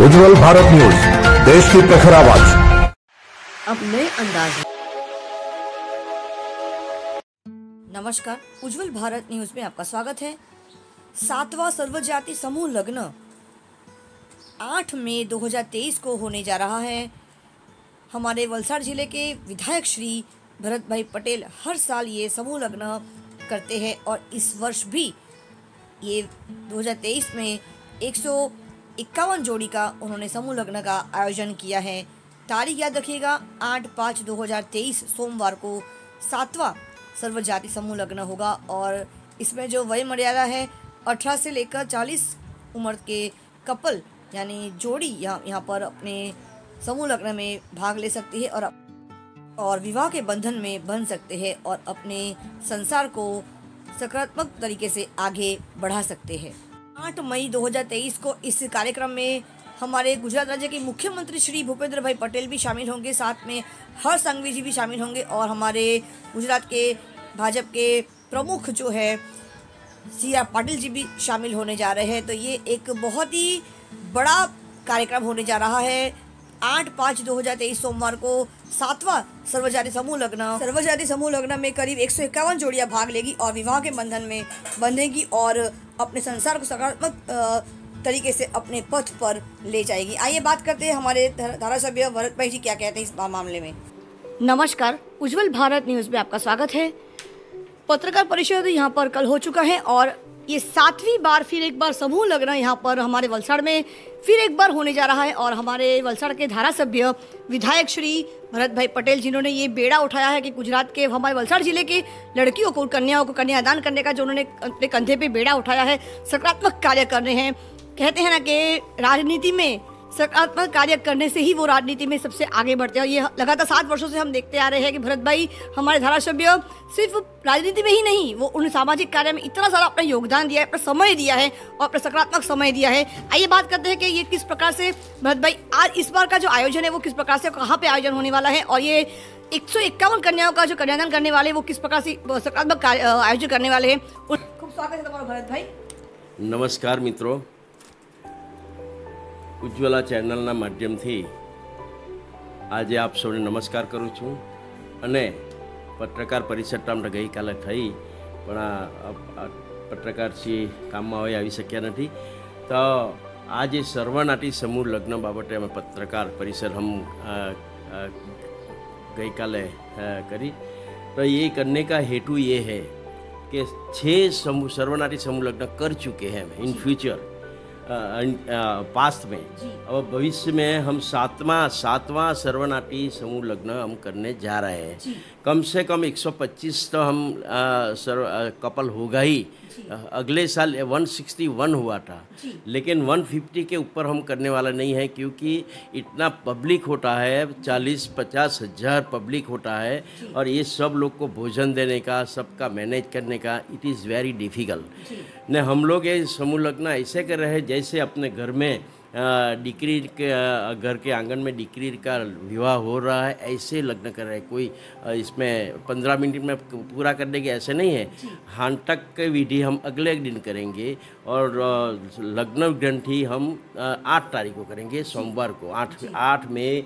उज्जवल Bharat news, देश की प्रखर आवाज। अब नए अंदाज में। नमस्कार, उज्जवल भारत न्यूज में आपका स्वागत है। 7वां सर्वजाति समूह लग्न 8 मई 2023 को होने जा रहा है। हमारे वलसाड़ जिले के विधायक श्री भरत भाई पटेल हर साल ये समूह लग्न करते हैं और इस वर्ष भी ये 2023 में 151 जोड़ी का उन्होंने समूह लग्न का आयोजन किया है। तारीख याद रखिएगा, 8/5/2023 सोमवार को 7वां सर्वजाति समूह लग्न होगा और इसमें जो वय मर्यादा है 18 से लेकर 40 उम्र के कपल यानी जोड़ी यहाँ पर अपने समूह लग्न में भाग ले सकती है और विवाह के बंधन में बंध सकते हैं और अपने संसार को सकारात्मक तरीके से आगे बढ़ा सकते हैं। 8 मई 2023 को इस कार्यक्रम में हमारे गुजरात राज्य के मुख्यमंत्री श्री भूपेंद्र भाई पटेल भी शामिल होंगे, साथ में हर्ष संघवी जी भी शामिल होंगे और हमारे गुजरात के भाजपा के प्रमुख जो है CR पाटिल जी भी शामिल होने जा रहे हैं। तो ये एक बहुत ही बड़ा कार्यक्रम होने जा रहा है। 8/5/2023 सोमवार को 7वां सर्वजाति समूह लग्न में करीब 151 जोड़ियां भाग लेगी और विवाह के बंधन में बंधेगी और अपने संसार को सकारात्मक तरीके से अपने पथ पर ले जाएगी। आइए बात करते हैं हमारे धारासभ्य भरत भाई जी क्या कहते हैं इस मामले में। नमस्कार, उज्जवल भारत न्यूज में आपका स्वागत है। पत्रकार परिषद यहाँ पर कल हो चुका है और ये 7वीं बार फिर एक बार समूह लग्न यहाँ पर हमारे वलसाड़ में फिर एक बार होने जा रहा है और हमारे वलसाड़ के धारासभ्य विधायक श्री भरत भाई पटेल जिन्होंने ये बेड़ा उठाया है कि गुजरात के हमारे वलसाड़ जिले के लड़कियों को कन्याओं को कन्यादान करने का जो उन्होंने अपने कंधे पे बेड़ा उठाया है, सकारात्मक कार्य कर रहे हैं। कहते हैं ना कि राजनीति में सकारात्मक कार्य करने से ही वो राजनीति में सबसे आगे बढ़ते हैं। ये लगातार 7 वर्षों से हम देखते आ रहे हैं कि भरत भाई हमारे धारासभ्य सिर्फ राजनीति में ही नहीं, वो उन सामाजिक कार्य में इतना सारा अपना योगदान दिया है, अपना समय दिया है और अपना सकारात्मक समय दिया है। आइए बात करते हैं कि ये किस प्रकार से भरत भाई आज इस बार का जो आयोजन है वो किस प्रकार से कहाँ पे आयोजन होने वाला है और ये 151 कन्याओं का जो कन्यादान करने वाले वो किस प्रकार से सकारात्मक आयोजन करने वाले हैं। खूब स्वागत है तुम्हारा भरत भाई। नमस्कार मित्रों, ઉજ્જવલા ચેનલના માધ્યમથી આજે આપ સૌને નમસ્કાર કરું છું અને પત્રકાર પરિષદ આપણે ગઈકાલે થઈ પણ આ પત્રકારશ્રી કામમાં હોય આવી શક્યા નથી તો આજે સર્વનાટી સમૂહ લગ્ન બાબતે અમે પત્રકાર પરિષદ हम ગઈકાલે કરી तो ये करने का हेतु ये है कि 6 सर्वनाटी समूह लग्न कर चुके हैं इन फ्यूचर पास्ट में। अब भविष्य में हम सातवां सर्वनाटी समूह लग्न हम करने जा रहे हैं। कम से कम 125 तो हम कपल होगा ही। अगले साल 161 हुआ था लेकिन 150 के ऊपर हम करने वाला नहीं है क्योंकि इतना पब्लिक होता है, 40-50 हज़ार पब्लिक होता है और ये सब लोग को भोजन देने का, सबका मैनेज करने का इट इज़ वेरी डिफ़िकल्ट। ने हम लोग ये समूह लग्न ऐसे कर रहे हैं जैसे अपने घर में डिक्री के घर के आंगन में डिक्री का विवाह हो रहा है ऐसे लग्न कर रहे हैं। कोई इसमें 15 मिनट में पूरा करने के ऐसे नहीं है। हांटक की विधि हम अगले दिन करेंगे और लग्न ग्रंथि हम 8 तारीख को करेंगे, सोमवार को 8 मई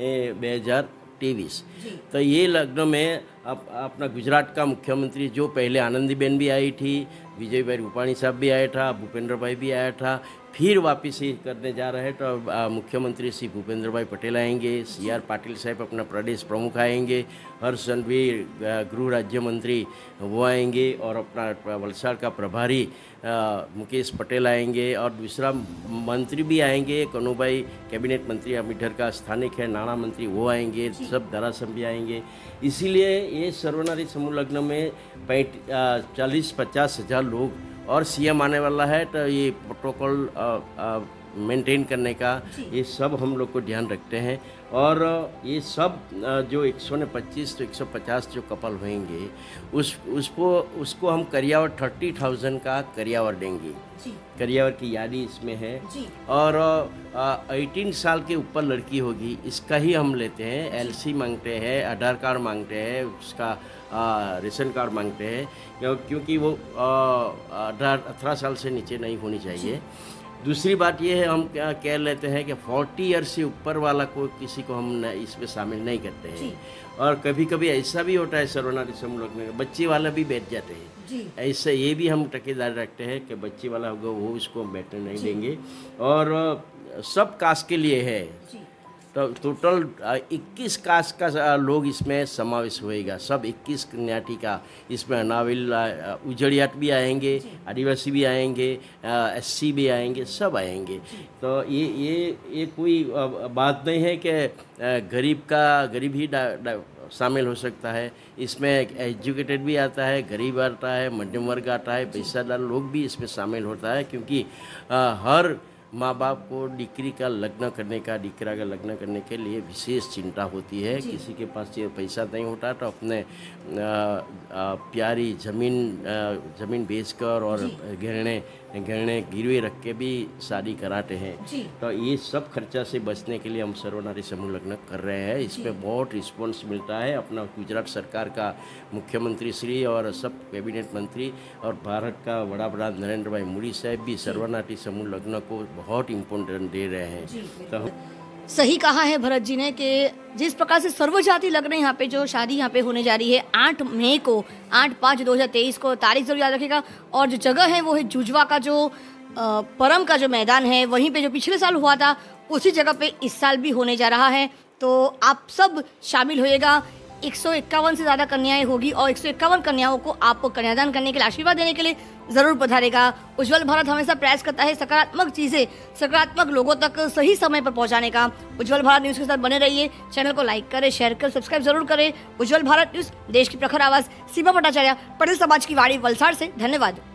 2023। तो ये लग्न में अपना गुजरात का मुख्यमंत्री जो पहले आनंदीबेन भी आई थी, विजय भाई रूपाणी साहब भी आया था, भूपेंद्र भाई भी आया था, फिर वापस ही करने जा रहे हैं तो मुख्यमंत्री श्री भूपेंद्र भाई पटेल आएंगे, CR पाटिल साहब अपना प्रदेश प्रमुख आएंगे, हर्ष संघवी गृह राज्य मंत्री वो आएंगे और अपना वलसाड़ का प्रभारी मुकेश पटेल आएंगे और दूसरा मंत्री भी आएंगे, कनुभाई कैबिनेट मंत्री अब इधर का स्थानिक है, नाणा मंत्री वो आएंगे, सब धारासभ्य आएंगे। इसीलिए ये सर्वनाटी समूह लग्न में 40-50 हज़ार लोग और CM आने वाला है तो ये प्रोटोकॉल मेंटेन करने का ये सब हम लोग को ध्यान रखते हैं और ये सब जो 125 तो 150 जो कपल होंगे उसको हम करियावर 30,000 का करियावर देंगे। करियावर की यादी इसमें है और 18 साल के ऊपर लड़की होगी इसका ही हम लेते हैं। LC मांगते हैं, आधार कार्ड मांगते हैं, उसका रेशन कार्ड मांगते हैं क्योंकि वो 18 साल से नीचे नहीं होनी चाहिए। दूसरी बात ये है, हम क्या कह लेते हैं कि 40 ईयर से ऊपर वाला को किसी को हम इसमें शामिल नहीं करते हैं। और कभी कभी ऐसा भी होता है सर्वनारी समूह लग्न में बच्चे वाला भी बैठ जाते हैं। ऐसा ये भी हम टकेदारी रखते हैं कि बच्चे वाला होगा वो इसको बैठने नहीं देंगे। और सब कास्ट के लिए है, तो टोटल 21 कास्ट का लोग इसमें समावेश होएगा। सब 21 ज्ञाति का इसमें नाविल उजड़ियाट भी आएंगे, आदिवासी भी आएंगे, एससी भी आएंगे, सब आएंगे। तो ये कोई बात नहीं है कि गरीब ही शामिल हो सकता है। इसमें एजुकेटेड भी आता है, गरीब आता है, मध्यम वर्ग आता है, पैसादार लोग भी इसमें शामिल होता है। क्योंकि हर माँ बाप को डिक्री का लग्न करने का, डिकरा का लग्न करने के लिए विशेष चिंता होती है। किसी के पास ये पैसा नहीं होता तो अपने प्यारी ज़मीन बेचकर और गहने गिरवे रख के भी शादी कराते हैं। तो ये सब खर्चा से बचने के लिए हम सर्वनारी समूह लग्न कर रहे हैं। इसमें बहुत रिस्पॉन्स मिलता है। अपना गुजरात सरकार का मुख्यमंत्री श्री और सब कैबिनेट मंत्री और भारत का वड़ा प्रधान नरेंद्र भाई मोदी साहब भी सर्वनारी समूह लग्न को बहुत इम्पोर्टेंट दे रहे हैं। तो सही कहा है भरत जी ने कि जिस प्रकार से सर्वजाति लग्न यहाँ पे जो शादी यहाँ पे होने जा रही है 8 मई को, 8/5/2023 को, तारीख जरूर याद रखिएगा। और जो जगह है वो है जुजवा का जो परम का जो मैदान है, वहीं पे जो पिछले साल हुआ था उसी जगह पे इस साल भी होने जा रहा है। तो आप सब शामिल होइएगा। 151 से ज़्यादा कन्याएं होगी और 151 कन्याओं को आपको कन्यादान करने के लिए, आशीर्वाद देने के लिए ज़रूर पधारेगा। उज्जवल भारत हमेशा प्रयास करता है सकारात्मक चीज़ें सकारात्मक लोगों तक सही समय पर पहुंचाने का। उज्जवल भारत न्यूज़ के साथ बने रहिए। चैनल को लाइक करें, शेयर करें, सब्सक्राइब जरूर करें। उज्जवल भारत न्यूज़, देश की प्रखर आवाज़। सीमा भट्टाचार्य, पटेल समाज की वाड़ी, वलसाड़ से। धन्यवाद।